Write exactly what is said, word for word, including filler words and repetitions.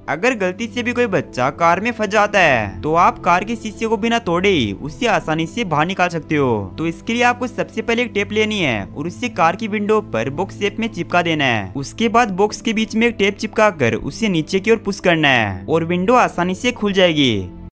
अगर गलती से भी कोई बच्चा कार में फंस जाता है तो आप कार के शीशे को बिना तोड़े उससे आसानी से बाहर निकाल सकते हो। तो इसके लिए आपको सबसे पहले एक टेप लेनी है और उससे कार की विंडो पर बॉक्स शेप में चिपका देना है। उसके बाद बॉक्स के बीच में एक टेप चिपका कर उसे नीचे की ओर पुश करना है और विंडो आसानी से खुल जाएगी।